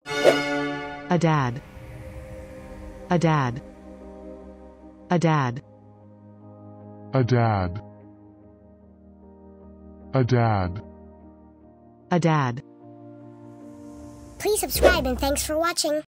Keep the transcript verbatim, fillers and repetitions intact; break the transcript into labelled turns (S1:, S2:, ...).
S1: A dad. A dad. A dad.
S2: A dad. A dad.
S1: A dad.
S3: Please subscribe and thanks for watching.